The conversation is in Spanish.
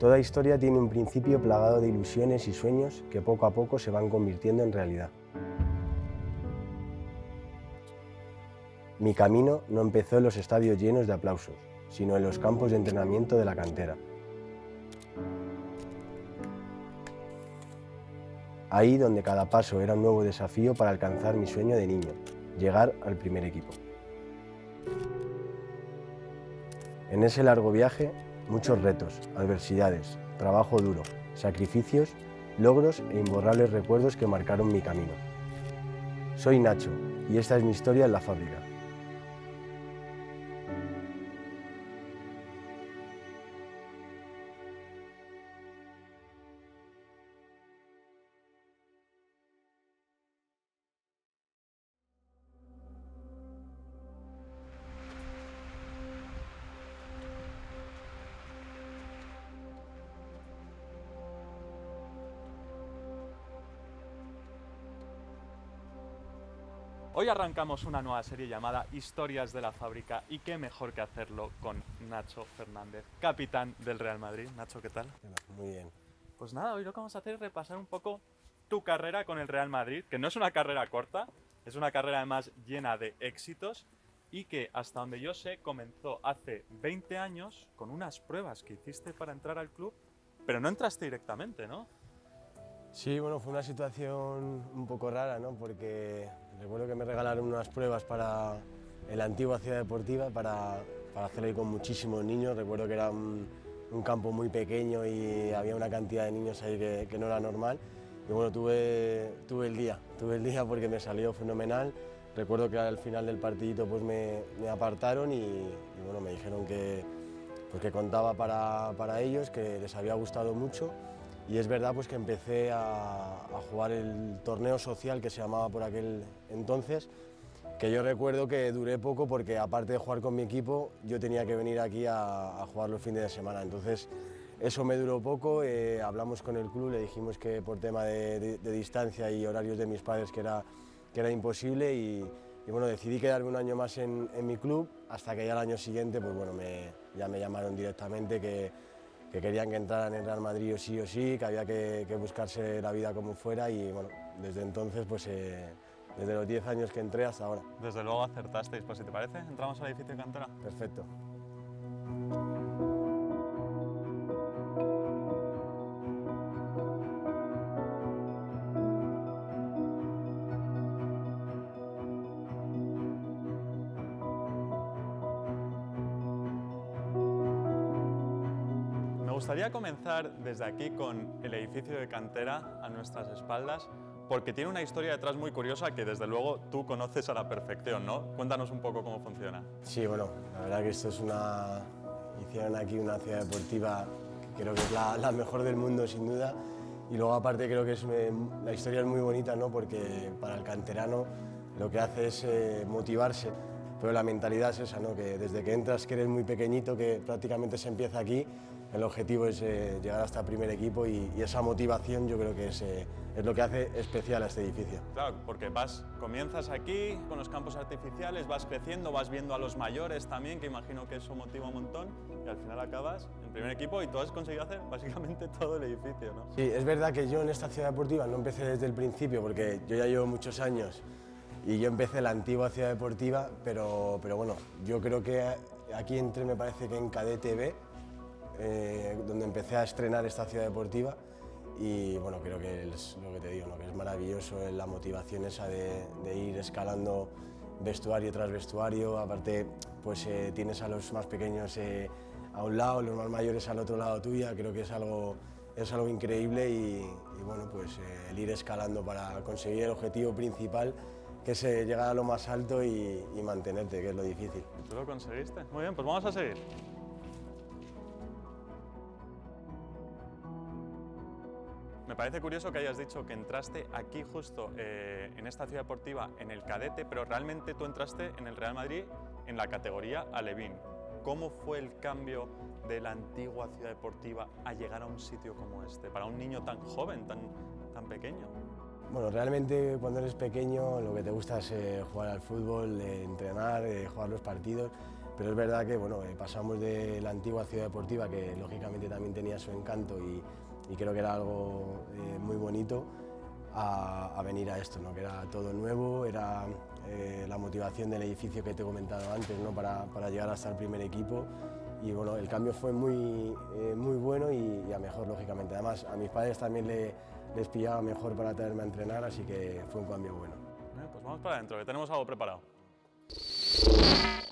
Toda historia tiene un principio plagado de ilusiones y sueños que poco a poco se van convirtiendo en realidad. Mi camino no empezó en los estadios llenos de aplausos, sino en los campos de entrenamiento de la cantera. Ahí donde cada paso era un nuevo desafío para alcanzar mi sueño de niño, llegar al primer equipo. En ese largo viaje, muchos retos, adversidades, trabajo duro, sacrificios, logros e imborrables recuerdos que marcaron mi camino. Soy Nacho y esta es mi historia en la fábrica. Hoy arrancamos una nueva serie llamada Historias de la Fábrica y qué mejor que hacerlo con Nacho Fernández, capitán del Real Madrid. Nacho, ¿qué tal? Muy bien. Pues nada, hoy lo que vamos a hacer es repasar un poco tu carrera con el Real Madrid, que no es una carrera corta, es una carrera además llena de éxitos y que hasta donde yo sé comenzó hace 20 años con unas pruebas que hiciste para entrar al club, pero no entraste directamente, ¿no? Sí, bueno, fue una situación un poco rara, ¿no? Porque recuerdo que me regalaron unas pruebas para la antigua ciudad deportiva para hacer ahí con muchísimos niños. Recuerdo que era un campo muy pequeño y había una cantidad de niños ahí que no era normal. Y bueno, tuve el día porque me salió fenomenal. Recuerdo que al final del partidito pues me apartaron y bueno, me dijeron que contaba para ellos, que les había gustado mucho. Y es verdad pues que empecé a jugar el torneo social que se llamaba por aquel entonces, que yo recuerdo que duré poco porque aparte de jugar con mi equipo, yo tenía que venir aquí a jugar los fines de semana. Entonces eso me duró poco, hablamos con el club, le dijimos que por tema de distancia y horarios de mis padres que era imposible y bueno, decidí quedarme un año más en mi club hasta que ya el año siguiente pues bueno, ya me llamaron directamente que querían que entrara en el Real Madrid o sí, que había que buscarse la vida como fuera y bueno, desde entonces, pues desde los 10 años que entré hasta ahora. Desde luego acertasteis, pues si te parece, entramos al edificio de cantera. Perfecto. Me gustaría comenzar desde aquí con el edificio de cantera a nuestras espaldas, porque tiene una historia detrás muy curiosa que desde luego tú conoces a la perfección, ¿no? Cuéntanos un poco cómo funciona. Sí, bueno, la verdad que esto es hicieron aquí una ciudad deportiva que creo que es la mejor del mundo sin duda y luego aparte creo que la historia es muy bonita, ¿no? Porque para el canterano lo que hace es motivarse, pero la mentalidad es esa, ¿no? Que desde que entras que eres muy pequeñito, que prácticamente se empieza aquí, el objetivo es llegar hasta el primer equipo y esa motivación yo creo que es lo que hace especial a este edificio. Claro, porque comienzas aquí con los campos artificiales, vas creciendo, vas viendo a los mayores también, que imagino que eso motiva un montón, y al final acabas en primer equipo y tú has conseguido hacer básicamente todo el edificio, ¿no? Sí, es verdad que yo en esta ciudad deportiva no empecé desde el principio, porque yo ya llevo muchos años y yo empecé en la antigua ciudad deportiva, pero bueno, yo creo que aquí entré, me parece que en Cadete B, donde empecé a estrenar esta ciudad deportiva y bueno, creo que es lo que te digo, ¿no? Que es maravilloso la motivación esa de ir escalando vestuario tras vestuario, aparte pues tienes a los más pequeños a un lado, los más mayores al otro lado tuya, creo que es algo increíble y bueno, pues el ir escalando para conseguir el objetivo principal, que es llegar a lo más alto y mantenerte, que es lo difícil. ¿Tú lo conseguiste? Muy bien, pues vamos a seguir. Me parece curioso que hayas dicho que entraste aquí justo en esta ciudad deportiva en el cadete, pero realmente tú entraste en el Real Madrid en la categoría alevín. ¿Cómo fue el cambio de la antigua ciudad deportiva a llegar a un sitio como este, para un niño tan joven, tan pequeño? Bueno, realmente cuando eres pequeño lo que te gusta es jugar al fútbol, entrenar, jugar los partidos, pero es verdad que bueno, pasamos de la antigua ciudad deportiva, que lógicamente también tenía su encanto y creo que era algo muy bonito, a venir a esto, ¿no? Que era todo nuevo, era la motivación del edificio que te he comentado antes, ¿no? para llegar hasta el primer equipo. Y bueno, el cambio fue muy bueno y a mejor, lógicamente. Además, a mis padres también les pillaba mejor para traerme a entrenar, así que fue un cambio bueno. Pues vamos para adentro, que tenemos algo preparado.